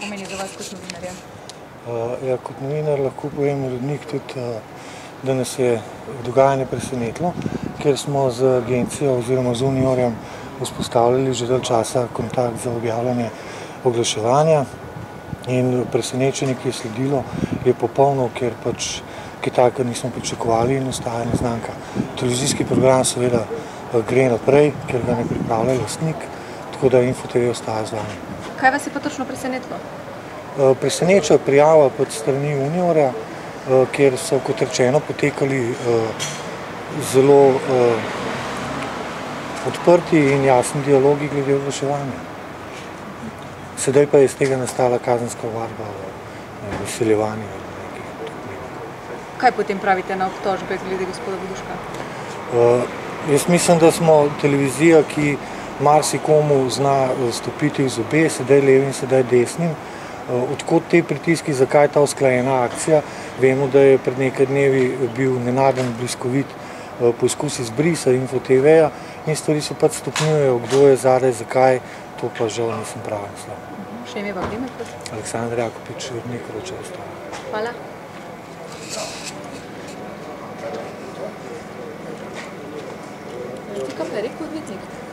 pomeni za vas kot novinarja? Ja, kot novinar lahko povem urednik tudi, da nas je dogajanje presenetilo, ker smo z agencijo oziroma z Uniorjem vzpostavljali že dalj časa kontakt za objavljanje oglaševanja in presenečenje, ki je sledilo, je popolno, ker pač kaj takega nismo pričakovali in ostaja neznanka. Televizijski program seveda gre naprej, ker ga ne pripravlja lastnik, tako da Info TV ostaja z vami. Kaj vas je pa točno presenetilo? Preseneča prijava pod strani Uniorja, kjer so, kot rečeno, potekali zelo odprti in jasni dialogi glede oglaševanja. Sedaj pa je iz tega nastala kazenska ovadba o izsiljevanju. Kaj potem pravite na obtožbe glede gospoda Voduška? Jaz mislim, da smo televizija, ki marsikomu zna stopiti v zobe, sedaj levim, sedaj desnim. Odkot te pritiski, zakaj ta usklajena akcija? Vemo, da je pred nekaj dnevi bil nenaden bliskovit poskus izbrisa Info TV-ja in stvari se pač stopnjujejo, kdo je zadaj, zakaj, to pa žal nisem pravi naslov. Še ime pa primer? Aleksandar Jakopič, urednik Vroče razstave. Hvala. Ti kaj pa je rekel odvetnik?